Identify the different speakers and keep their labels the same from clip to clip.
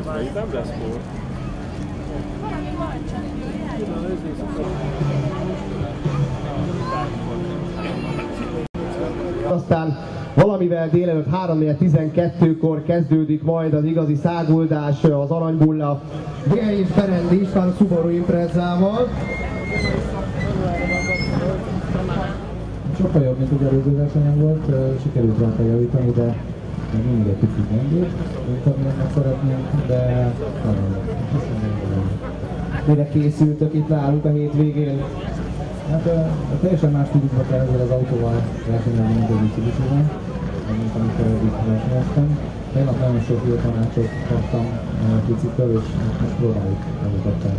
Speaker 1: Nem lesz kór.
Speaker 2: Aztán valamivel délelőtt 3:12-kor kezdődik majd az igazi száguldás, az Aranybulla G. Ferendi István Subaru Imprezzával.
Speaker 3: Sokkal jobb, mint az előző versenyen volt, sikerült rá javítani, de még mindig egy picit gyengébb, mint amilyennek szeretnénk, de nagyon jó. Mire készültök itt náluk a hétvégén? Hát teljesen más tudjuk kell ezzel az autóval versenyezni, mint az Mitsubishi-vel, mint amikor eddig versenyeztem. Tegnap nagyon sok jó tanácsot kaptam picitől, és most próbáljuk azokat.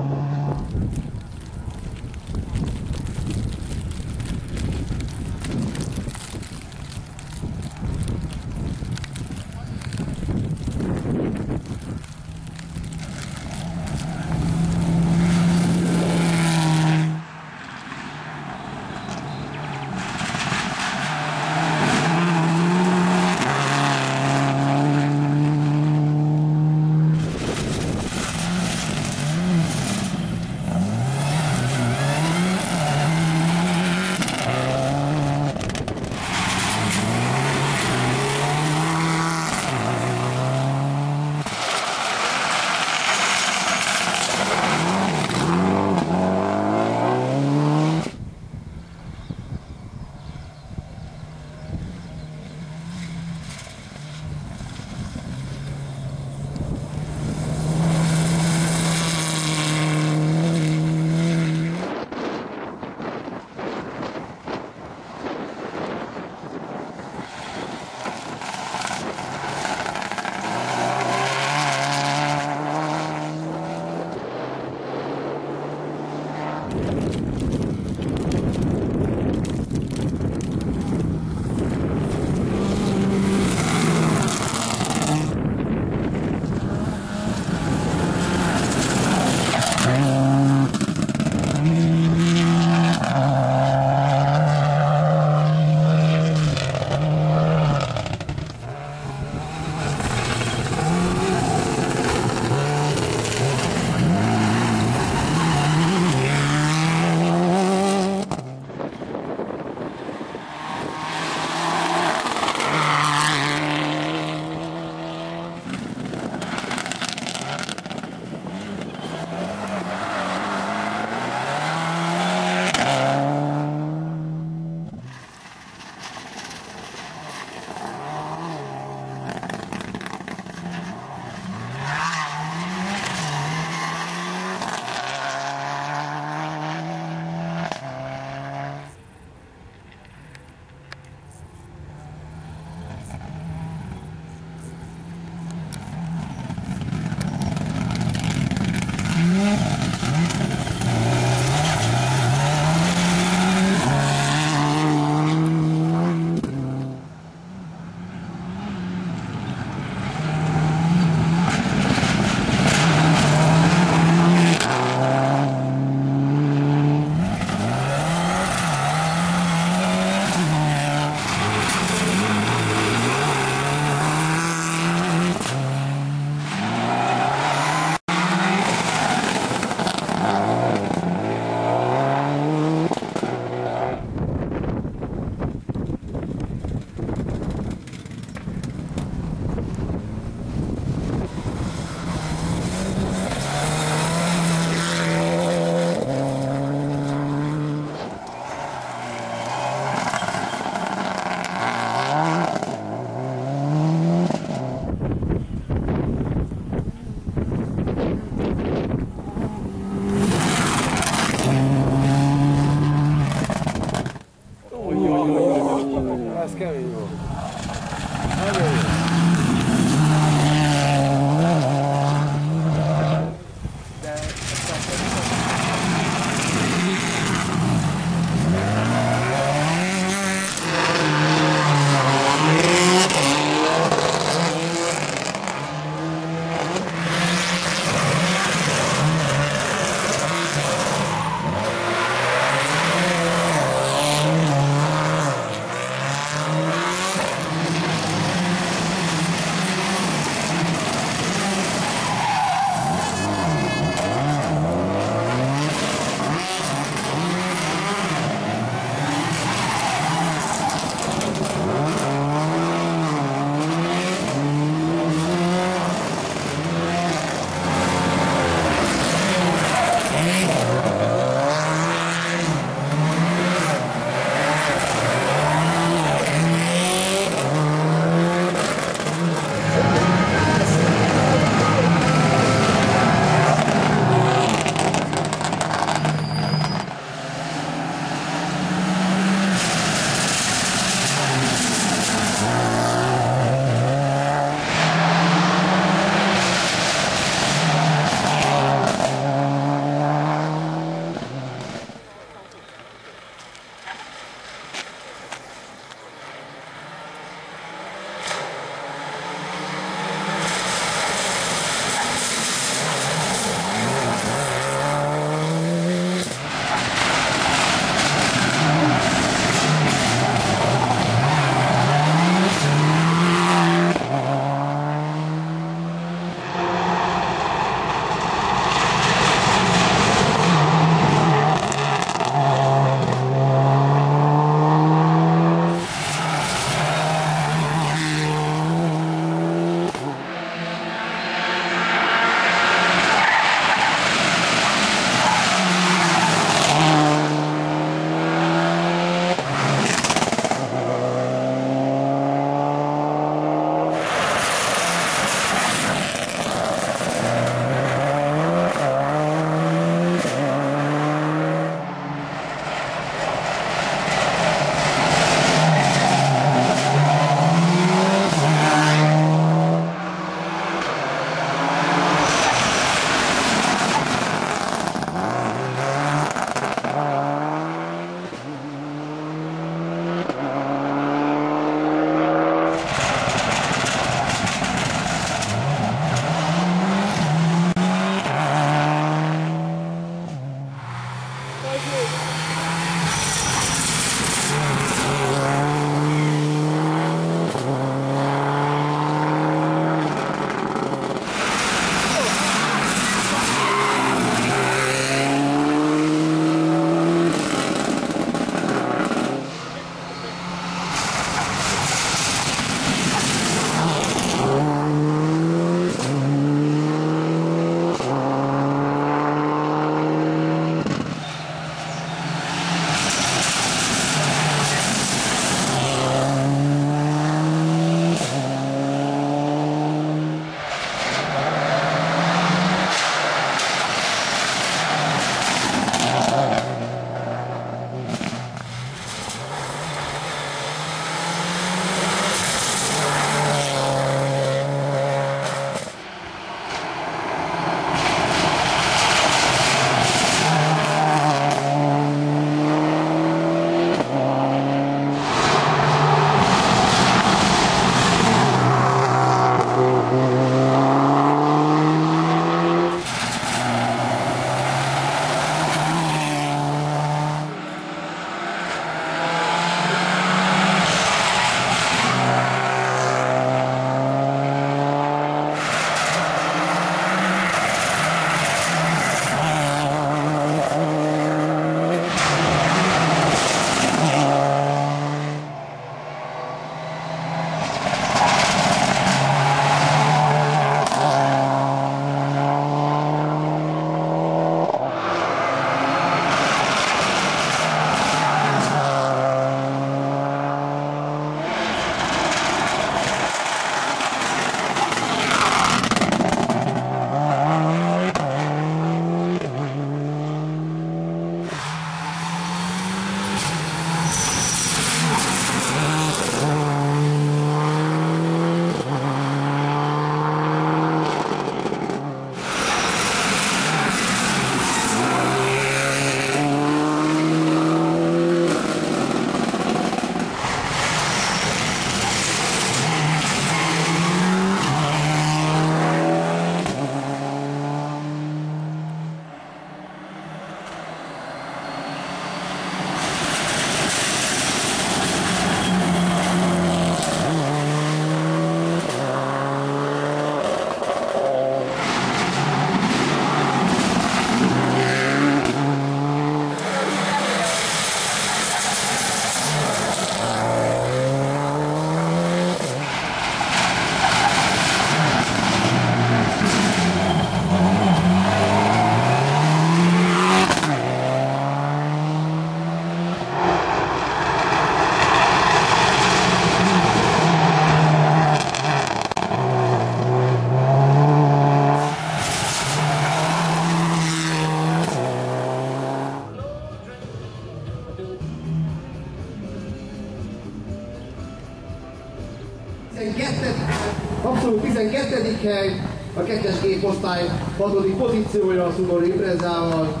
Speaker 2: hely, a 2-es géposztály 6. pozíciója a Subaru Imprezával.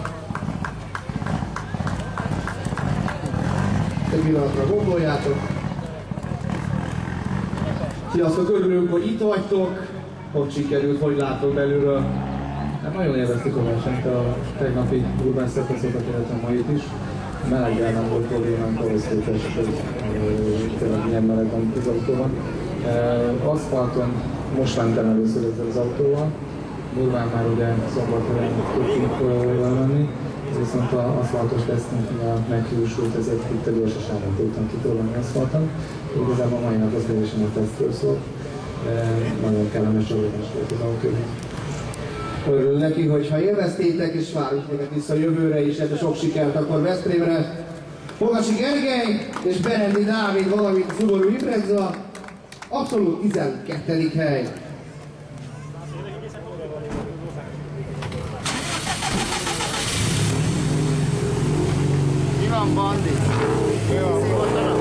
Speaker 2: Egy pillanatra gondoljátok. Sziasztok, örülünk, hogy itt vagytok. Hogy sikerült, hogy látok belülről?
Speaker 1: Hát nagyon élveztük a versenyt, a tegnapi urbán szakaszokat, illetve a mait is. Meleggel nem volt problémánk, ahhoz képest, hogy tényleg milyen meleg van az autóban. Aszfalton most mentem először ezzel az autóval. Durván már ugye szombaton tudtunk menni, viszont az aszfaltos tesztünk meghiúsult, ezért itt a gyorsaságon tudtam kitolni aszfalton. Igazából mai nap az teljesen a tesztről szólt. Nagyon kellemes csalódás volt az autó.
Speaker 2: Örül neki, hogyha élveztétek, és várjuk meg vissza a jövőre is, ebbe sok sikert akkor Veszprémre. Fogasi Gergely és Berendi Dávid, valamint Subaru Impreza, abszolút 12. hely.
Speaker 4: Mi van, Bandi? Szívott